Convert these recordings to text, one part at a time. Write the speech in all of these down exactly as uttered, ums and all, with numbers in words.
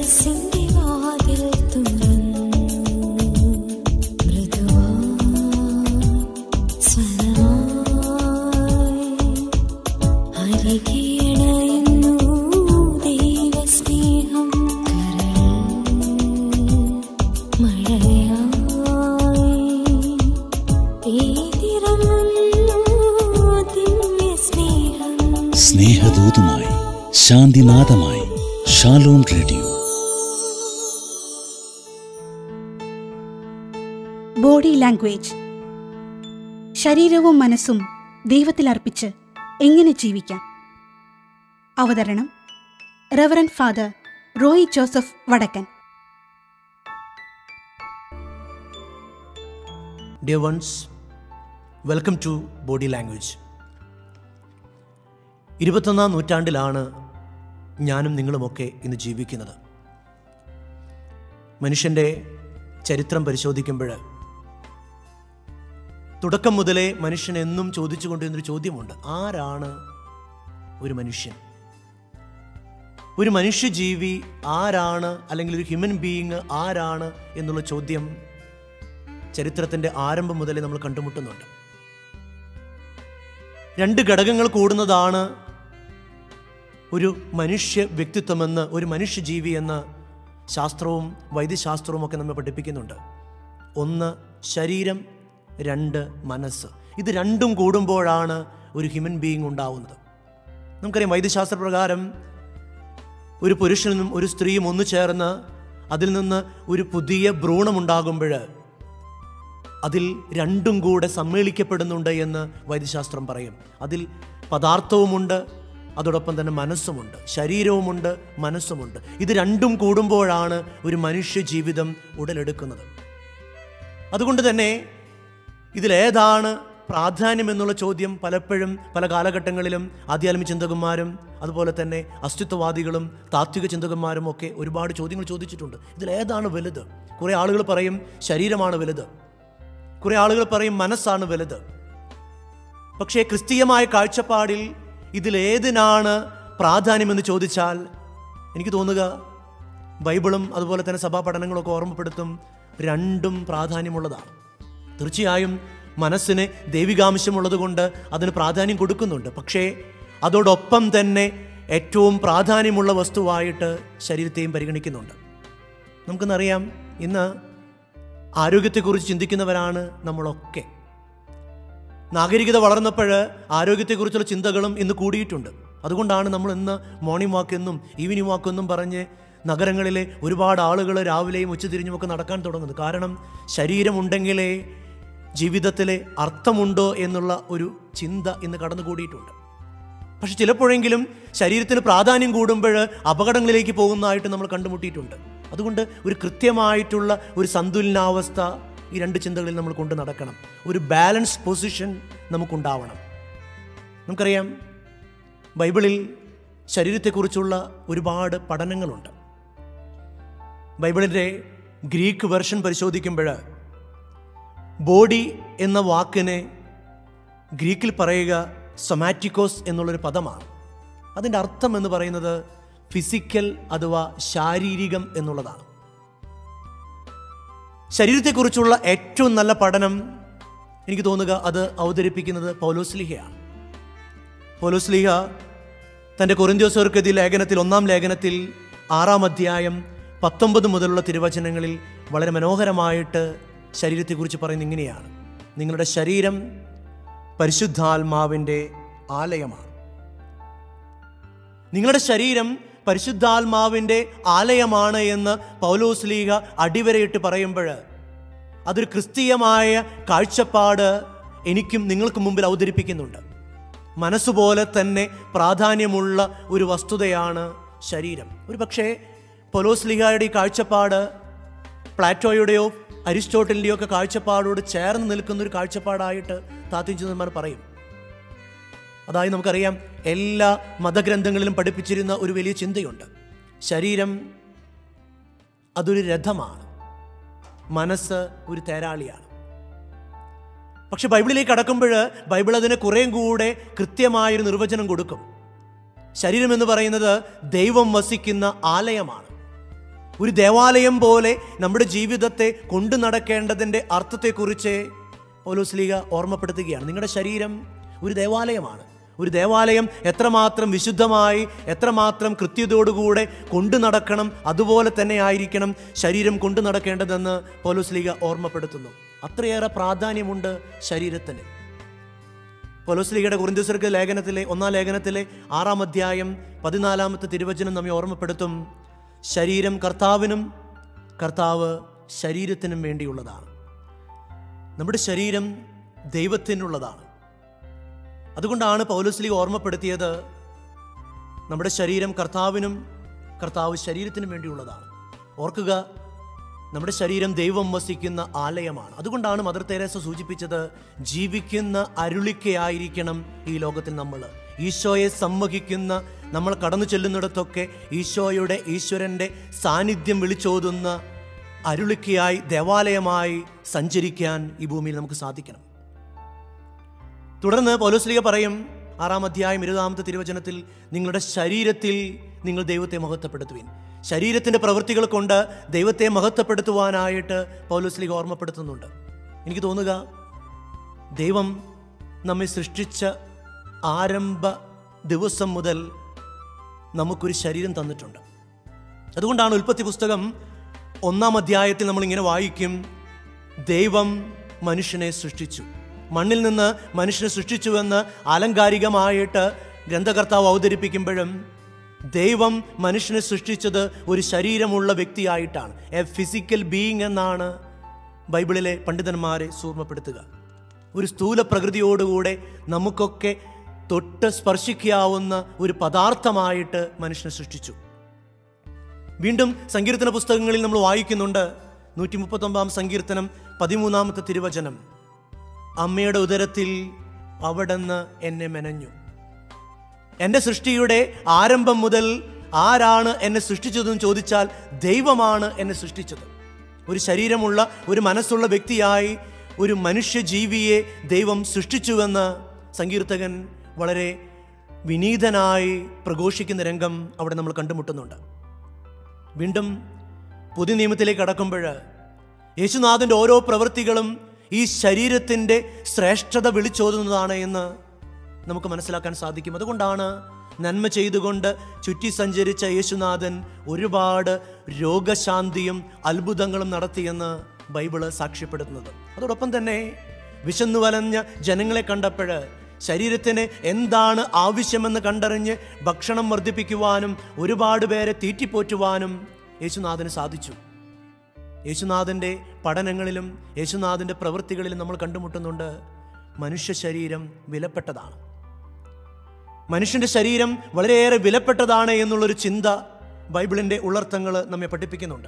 സ്നേഹദൂതുമായി, ശാന്തിനാഥമായി Shalom Radio. Body language. ശരീരവും മനസ്സും ദൈവത്തിൽ അർപ്പിച്ച് എങ്ങനെ ജീവിക്കാം? അവതരണം reverend father Roy Joseph Vadakkan. Dear ones, welcome to Body Language. ഇരുപത്തൊന്നാം നൂറ്റാണ്ടിലാണ് ഞാനും നിങ്ങളുമൊക്കെ ഇന്ന് ജീവിക്കുന്നത്. മനുഷ്യൻ്റെ ചരിത്രം പരിശോധിക്കുമ്പോൾ തുടക്കം മുതലേ മനുഷ്യൻ എന്നും ചോദിച്ചുകൊണ്ടിരുന്നൊരു ചോദ്യമുണ്ട്: ആരാണ് ഒരു മനുഷ്യൻ? ഒരു മനുഷ്യജീവി ആരാണ്, അല്ലെങ്കിൽ ഒരു ഹ്യൂമൻ ബീയിങ് ആരാണ് എന്നുള്ള ചോദ്യം ചരിത്രത്തിൻ്റെ ആരംഭം മുതലേ നമ്മൾ കണ്ടുമുട്ടുന്നുണ്ട്. രണ്ട് ഘടകങ്ങൾ കൂടുന്നതാണ് ഒരു മനുഷ്യ വ്യക്തിത്വമെന്ന്, ഒരു മനുഷ്യജീവി എന്ന് ശാസ്ത്രവും വൈദ്യശാസ്ത്രവും ഒക്കെ നമ്മെ പഠിപ്പിക്കുന്നുണ്ട്. ഒന്ന് ശരീരം, രണ്ട് മനസ്സ്. ഇത് രണ്ടും കൂടുമ്പോഴാണ് ഒരു ഹ്യൂമൻ ബീയിങ് ഉണ്ടാവുന്നത്. നമുക്കറിയാം, വൈദ്യശാസ്ത്രപ്രകാരം ഒരു പുരുഷനും ഒരു സ്ത്രീയും ഒന്നു ചേർന്ന് അതിൽ നിന്ന് ഒരു പുതിയ ഭ്രൂണമുണ്ടാകുമ്പോൾ അതിൽ രണ്ടും കൂടെ സമ്മേളിക്കപ്പെടുന്നുണ്ട് എന്ന് വൈദ്യശാസ്ത്രം പറയും. അതിൽ പദാർത്ഥവുമുണ്ട്, അതോടൊപ്പം തന്നെ മനസ്സുമുണ്ട്. ശരീരവുമുണ്ട്, മനസ്സുമുണ്ട്. ഇത് രണ്ടും കൂടുമ്പോഴാണ് ഒരു മനുഷ്യ ജീവിതം ഉടലെടുക്കുന്നത്. അതുകൊണ്ട് തന്നെ ഇതിലേതാണ് പ്രാധാന്യം എന്നുള്ള ചോദ്യം പലപ്പോഴും പല കാലഘട്ടങ്ങളിലും ആധ്യാത്മിക ചിന്തകന്മാരും അതുപോലെ തന്നെ അസ്തിത്വവാദികളും താത്വിക ചിന്തകന്മാരും ഒക്കെ ഒരുപാട് ചോദ്യങ്ങൾ ചോദിച്ചിട്ടുണ്ട്. ഇതിലേതാണ് വലുത്? കുറേ ആളുകൾ പറയും ശരീരമാണ് വലുത്, കുറേ ആളുകൾ പറയും മനസ്സാണ് വലുത്. പക്ഷേ ക്രിസ്തീയമായ കാഴ്ചപ്പാടിൽ ഇതിലേതിനാണ് പ്രാധാന്യമെന്ന് ചോദിച്ചാൽ എനിക്ക് തോന്നുക ബൈബിളും അതുപോലെ തന്നെ സഭാ പഠനങ്ങളൊക്കെ ഓർമ്മപ്പെടുത്തും, രണ്ടും പ്രാധാന്യമുള്ളതാണ്. തീർച്ചയായും മനസ്സിന് ദൈവികാംശമുള്ളത് കൊണ്ട് അതിന് പ്രാധാന്യം കൊടുക്കുന്നുണ്ട്. പക്ഷേ അതോടൊപ്പം തന്നെ ഏറ്റവും പ്രാധാന്യമുള്ള വസ്തുവായിട്ട് ശരീരത്തെയും പരിഗണിക്കുന്നുണ്ട്. നമുക്കെന്നറിയാം, ഇന്ന് ആരോഗ്യത്തെക്കുറിച്ച് ചിന്തിക്കുന്നവരാണ് നമ്മളൊക്കെ. നാഗരികത വളർന്നപ്പോൾ ആരോഗ്യത്തെക്കുറിച്ചുള്ള ചിന്തകളും ഇന്ന് കൂടിയിട്ടുണ്ട്. അതുകൊണ്ടാണ് നമ്മൾ ഇന്ന് മോർണിംഗ് വാക്ക് എന്നും ഈവനിങ് വാക്ക് എന്നും പറഞ്ഞ് നഗരങ്ങളിലെ ഒരുപാട് ആളുകൾ രാവിലെയും ഉച്ചതിരിഞ്ഞുമൊക്കെ നടക്കാൻ തുടങ്ങുന്നത്. കാരണം ശരീരമുണ്ടെങ്കിലേ ജീവിതത്തിലെ അർത്ഥമുണ്ടോ എന്നുള്ള ഒരു ചിന്ത ഇന്ന് കടന്നുകൂടിയിട്ടുണ്ട്. പക്ഷെ ചിലപ്പോഴെങ്കിലും ശരീരത്തിന് പ്രാധാന്യം കൂടുമ്പോൾ അപകടങ്ങളിലേക്ക് പോകുന്നതായിട്ട് നമ്മൾ കണ്ടുമുട്ടിയിട്ടുണ്ട്. അതുകൊണ്ട് ഒരു കൃത്യമായിട്ടുള്ള ഒരു സന്തുലനാവസ്ഥ ഈ രണ്ട് ചിന്തകളിൽ നമ്മൾ കൊണ്ട് നടക്കണം. ഒരു ബാലൻസ് പൊസിഷൻ നമുക്കുണ്ടാവണം. നമുക്കറിയാം, ബൈബിളിൽ ശരീരത്തെക്കുറിച്ചുള്ള ഒരുപാട് പഠനങ്ങളുണ്ട്. ബൈബിളിൻ്റെ ഗ്രീക്ക് വെർഷൻ പരിശോധിക്കുമ്പോൾ ബോഡി എന്ന വാക്കിനെ ഗ്രീക്കിൽ പറയുക സൊമാറ്റിക്കോസ് എന്നുള്ളൊരു പദമാണ്. അതിൻ്റെ അർത്ഥം എന്ന് പറയുന്നത് ഫിസിക്കൽ അഥവാ ശാരീരികം എന്നുള്ളതാണ്. ശരീരത്തെക്കുറിച്ചുള്ള ഏറ്റവും നല്ല പഠനം എനിക്ക് തോന്നുക അത് അവതരിപ്പിക്കുന്നത് പൗലോസ്ലീഹയാണ്. പൗലോസ്ലീഹ തൻ്റെ കൊരിന്ത്യോസർക്കെതിരെ ലേഖനത്തിൽ, ഒന്നാം ലേഖനത്തിൽ ആറാം അധ്യായം പത്തൊമ്പത് മുതലുള്ള തിരുവചനങ്ങളിൽ വളരെ മനോഹരമായിട്ട് ശരീരത്തെക്കുറിച്ച് പറയുന്നത് ഇങ്ങനെയാണ്: നിങ്ങളുടെ ശരീരം പരിശുദ്ധാത്മാവിൻ്റെ ആലയമാണ്. നിങ്ങളുടെ ശരീരം പരിശുദ്ധാത്മാവിൻ്റെ ആലയമാണ് എന്ന് പൗലോസ്ലീഹ അടിവരയിട്ട് പറയുമ്പോൾ അതൊരു ക്രിസ്തീയമായ കാഴ്ചപ്പാട് എനിക്കും നിങ്ങൾക്ക് മുമ്പിൽ അവതരിപ്പിക്കുന്നുണ്ട്. മനസ്സുപോലെ തന്നെ പ്രാധാന്യമുള്ള ഒരു വസ്തുതയാണ് ശരീരം. ഒരു പക്ഷേ പൗലോസ്ലീഹയുടെ ഈ കാഴ്ചപ്പാട് പ്ലാറ്റോയുടെയോ അരിസ്റ്റോട്ടലിൻ്റെയോ ഒക്കെ കാഴ്ചപ്പാടോട് ചേർന്ന് നിൽക്കുന്ന ഒരു കാഴ്ചപ്പാടായിട്ട് താത്വികചിന്തകന്മാർ പറയും. അതായത് നമുക്കറിയാം, എല്ലാ മതഗ്രന്ഥങ്ങളിലും പഠിപ്പിച്ചിരുന്ന ഒരു വലിയ ചിന്തയുണ്ട്: ശരീരം അതൊരു രഥമാണ്, മനസ്സ് ഒരു തേരാളിയാണ്. പക്ഷെ ബൈബിളിലേക്ക് കടക്കുമ്പോൾ ബൈബിൾ അതിന് കുറേയും കൂടെ കൃത്യമായൊരു നിർവചനം കൊടുക്കും. ശരീരം എന്ന് പറയുന്നത് ദൈവം വസിക്കുന്ന ആലയമാണ്. ഒരു ദേവാലയം പോലെ നമ്മുടെ ജീവിതത്തെ കൊണ്ടു നടക്കേണ്ടതിൻ്റെ അർത്ഥത്തെക്കുറിച്ച് പൗലോസ്ലീഹ ഓർമ്മപ്പെടുത്തുകയാണ്. നിങ്ങളുടെ ശരീരം ഒരു ദേവാലയമാണ്. ഒരു ദേവാലയം എത്രമാത്രം വിശുദ്ധമായി എത്രമാത്രം കൃത്യതയോടുകൂടെ കൊണ്ടു നടക്കണം, അതുപോലെ തന്നെ ആയിരിക്കണം ശരീരം കൊണ്ടു നടക്കേണ്ടതെന്ന് പൗലോസ്ലീഹ ഓർമ്മപ്പെടുത്തുന്നു. അത്രയേറെ പ്രാധാന്യമുണ്ട് ശരീരത്തിന്. പൗലോസ്ലീഹയുടെ കൊരിന്ത്യർക്ക് ലേഖനത്തിലെ ഒന്നാം ലേഖനത്തിലെ ആറാം അധ്യായം പതിനാലാമത്തെ തിരുവചനം നമ്മെ ഓർമ്മപ്പെടുത്തും, ശരീരം കർത്താവിനും കർത്താവ് ശരീരത്തിനും വേണ്ടിയുള്ളതാണ്. നമ്മുടെ ശരീരം ദൈവത്തിനുള്ളതാണ്. അതുകൊണ്ടാണ് പൗലോസ്ലീഹ ഓർമ്മപ്പെടുത്തിയത്, നമ്മുടെ ശരീരം കർത്താവിനും കർത്താവ് ശരീരത്തിനും വേണ്ടിയുള്ളതാണ്. ഓർക്കുക, നമ്മുടെ ശരീരം ദൈവം വസിക്കുന്ന ആലയമാണ്. അതുകൊണ്ടാണ് മദർ തെരേസ സൂചിപ്പിച്ചത്, ജീവിക്കുന്ന അരുളിക്കയായിരിക്കണം ഈ ലോകത്തിൽ നമ്മൾ. ഈശോയെ സമ്മതിക്കുന്ന നമ്മൾ കടന്നു ചെല്ലുന്നിടത്തൊക്കെ ഈശോയുടെ ഈശ്വരൻ്റെ സാന്നിധ്യം വിളിച്ചോതുന്ന അരുളിക്കയായി ദേവാലയമായി സഞ്ചരിക്കാൻ ഈ ഭൂമിയിൽ നമുക്ക് സാധിക്കണം. തുടർന്ന് പൗലോസ്ലീഹ പറയും ആറാം അധ്യായം ഇരുപതാമത്തെ തിരുവചനത്തിൽ, നിങ്ങളുടെ ശരീരത്തിൽ നിങ്ങൾ ദൈവത്തെ മഹത്വപ്പെടുത്തുവിൻ. ശരീരത്തിൻ്റെ പ്രവൃത്തികൾ കൊണ്ട് ദൈവത്തെ മഹത്വപ്പെടുത്തുവാനായിട്ട് പൗലോസ്ലീഹ ഓർമ്മപ്പെടുത്തുന്നുണ്ട്. എനിക്ക് തോന്നുക, ദൈവം നമ്മെ സൃഷ്ടിച്ച ആരംഭ ദിവസം മുതൽ നമുക്കൊരു ശരീരം തന്നിട്ടുണ്ട്. അതുകൊണ്ടാണ് ഉൽപ്പത്തി പുസ്തകം ഒന്നാം അധ്യായത്തിൽ നമ്മളിങ്ങനെ വായിക്കും, ദൈവം മനുഷ്യനെ സൃഷ്ടിച്ചു, മണ്ണിൽ നിന്ന് മനുഷ്യനെ സൃഷ്ടിച്ചുവെന്ന് ആലങ്കാരികമായിട്ട് ഗ്രന്ഥകർത്താവ് അവതരിപ്പിക്കുമ്പോഴും ദൈവം മനുഷ്യനെ സൃഷ്ടിച്ചത് ഒരു ശരീരമുള്ള വ്യക്തിയായിട്ടാണ്. എ ഫിസിക്കൽ ബീയിങ് എന്നാണ് ബൈബിളിലെ പണ്ഡിതന്മാരെ സൂക്ഷ്മപ്പെടുത്തുക. ഒരു സ്ഥൂല പ്രകൃതിയോടുകൂടെ നമുക്കൊക്കെ തൊട്ട് സ്പർശിക്കാവുന്ന ഒരു പദാർത്ഥമായിട്ട് മനുഷ്യനെ സൃഷ്ടിച്ചു. വീണ്ടും സങ്കീർത്തന പുസ്തകങ്ങളിൽ നമ്മൾ വായിക്കുന്നുണ്ട്, നൂറ്റി മുപ്പത്തൊമ്പതാം സങ്കീർത്തനം പതിമൂന്നാമത്തെ തിരുവചനം, അമ്മയുടെ ഉദരത്തിൽ അവിടുന്ന് എന്നെ മെനഞ്ഞു. എൻ്റെ സൃഷ്ടിയുടെ ആരംഭം മുതൽ ആരാണ് എന്നെ സൃഷ്ടിച്ചതെന്ന് ചോദിച്ചാൽ ദൈവമാണ് എന്നെ സൃഷ്ടിച്ചത്. ഒരു ശരീരമുള്ള ഒരു മനസ്സുള്ള വ്യക്തിയായി ഒരു മനുഷ്യജീവിയെ ദൈവം സൃഷ്ടിച്ചുവെന്ന് സങ്കീർത്തകൻ വളരെ വിനീതനായി പ്രഘോഷിക്കുന്ന രംഗം അവിടെ നമ്മൾ കണ്ടുമുട്ടുന്നുണ്ട്. വീണ്ടും പുതിയ നിയമത്തിലേക്ക് കടക്കുമ്പോൾ യേശുനാഥൻ്റെ ഓരോ പ്രവൃത്തികളും ഈ ശരീരത്തിൻ്റെ ശ്രേഷ്ഠത വിളിച്ചോതുന്നതാണ് എന്ന് നമുക്ക് മനസ്സിലാക്കാൻ സാധിക്കും. അതുകൊണ്ടാണ് നന്മ ചെയ്തുകൊണ്ട് ചുറ്റി സഞ്ചരിച്ച യേശുനാഥൻ ഒരുപാട് രോഗശാന്തിയും അത്ഭുതങ്ങളും നടത്തിയെന്ന് ബൈബിള് സാക്ഷ്യപ്പെടുത്തുന്നത്. അതോടൊപ്പം തന്നെ വിശന്നു വലഞ്ഞ ജനങ്ങളെ കണ്ടപ്പോൾ ശരീരത്തിന് എന്താണ് ആവശ്യമെന്ന് കണ്ടറിഞ്ഞ് ഭക്ഷണം വർദ്ധിപ്പിക്കുവാനും ഒരുപാട് പേരെ തീറ്റിപ്പോറ്റുവാനും യേശുനാഥന് സാധിച്ചു. യേശുനാഥൻ്റെ പഠനങ്ങളിലും യേശുനാഥൻ്റെ പ്രവൃത്തികളിലും നമ്മൾ കണ്ടുമുട്ടുന്നുണ്ട്, മനുഷ്യ ശരീരം വിലപ്പെട്ടതാണ്. മനുഷ്യൻ്റെ ശരീരം വളരെയേറെ വിലപ്പെട്ടതാണ് എന്നുള്ളൊരു ചിന്ത ബൈബിളിൻ്റെ ഉള്ളർത്ഥങ്ങൾ നമ്മെ പഠിപ്പിക്കുന്നുണ്ട്.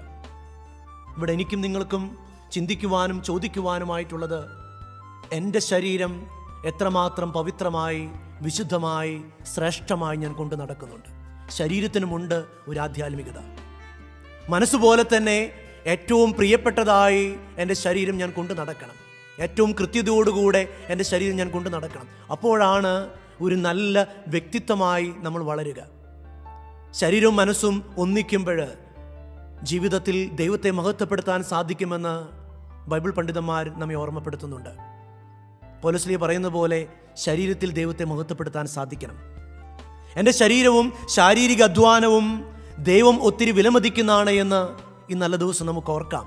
ഇവിടെ എനിക്കും നിങ്ങൾക്കും ചിന്തിക്കുവാനും ചോദിക്കുവാനുമായിട്ടുള്ളത്, എൻ്റെ ശരീരം എത്രമാത്രം പവിത്രമായി വിശുദ്ധമായി ശ്രേഷ്ഠമായി ഞാൻ കൊണ്ടു നടക്കുന്നുണ്ട്. ശരീരത്തിനുമുണ്ട് ഒരു ആധ്യാത്മികത. മനസ്സുപോലെ തന്നെ ഏറ്റവും പ്രിയപ്പെട്ടതായി എൻ്റെ ശരീരം ഞാൻ കൊണ്ടു നടക്കണം. ഏറ്റവും കൃത്യതയോടുകൂടെ എൻ്റെ ശരീരം ഞാൻ കൊണ്ടു നടക്കണം. അപ്പോഴാണ് ഒരു നല്ല വ്യക്തിത്വമായി നമ്മൾ വളരുക. ശരീരവും മനസ്സും ഒന്നിക്കുമ്പോൾ ജീവിതത്തിൽ ദൈവത്തെ മഹത്വപ്പെടുത്താൻ സാധിക്കുമെന്ന് ബൈബിൾ പണ്ഡിതന്മാർ നമ്മെ ഓർമ്മപ്പെടുത്തുന്നുണ്ട്. പൗലോസ്ലീഹ പറയുന്ന പോലെ ശരീരത്തിൽ ദൈവത്തെ മഹത്വപ്പെടുത്താൻ സാധിക്കണം. എൻ്റെ ശരീരവും ശാരീരിക അധ്വാനവും ദൈവം ഒത്തിരി വിലമതിക്കുന്നതാണ് എന്ന് ഈ നല്ല ദിവസം നമുക്ക് ഓർക്കാം.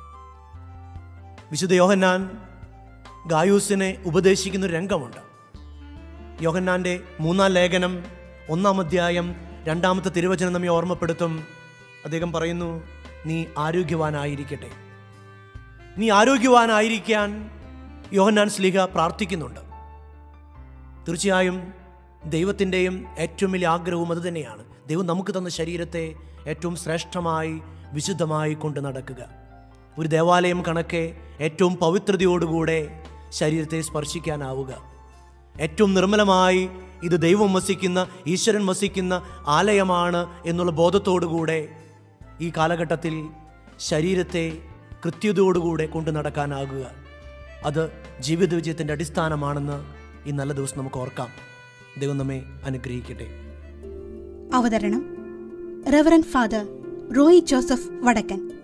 വിശുദ്ധ യോഹന്നാൻ ഗായൂസിനെ ഉപദേശിക്കുന്നൊരു രംഗമുണ്ട്. യോഹന്നാൻ്റെ മൂന്നാം ലേഖനം ഒന്നാം അധ്യായം രണ്ടാമത്തെ തിരുവചനം നമ്മെ ഓർമ്മപ്പെടുത്തും. അദ്ദേഹം പറയുന്നു, നീ ആരോഗ്യവാനായിരിക്കട്ടെ. നീ ആരോഗ്യവാനായിരിക്കാൻ യോഹന്നാൻ ശ്ലീഹ പ്രാർത്ഥിക്കുന്നുണ്ട്. തീർച്ചയായും ദൈവത്തിൻ്റെയും ഏറ്റവും വലിയ ആഗ്രഹവും അത് തന്നെയാണ്. ദൈവം നമുക്ക് തന്ന ശരീരത്തെ ഏറ്റവും ശ്രേഷ്ഠമായി വിശുദ്ധമായി കൊണ്ട് നടക്കുക. ഒരു ദേവാലയം കണക്കെ ഏറ്റവും പവിത്രതയോടുകൂടെ ശരീരത്തെ സ്പർശിക്കാനാവുക. ഏറ്റവും നിർമ്മലമായി ഇത് ദൈവം വസിക്കുന്ന ഈശ്വരൻ വസിക്കുന്ന ആലയമാണ് എന്നുള്ള ബോധത്തോടുകൂടെ ഈ കാലഘട്ടത്തിൽ ശരീരത്തെ കൃത്യതയോടുകൂടെ കൊണ്ടു നടക്കാനാകുക. അത് ജീവിത വിജയത്തിൻ്റെ അടിസ്ഥാനമാണെന്ന് ഈ നല്ല ദിവസം നമുക്ക് ഓർക്കാം. ദൈവം നമ്മെ അനുഗ്രഹിക്കട്ടെ. അവതരണം റവറന്റ് ഫാദർ റോയി ജോസഫ് വടക്കൻ.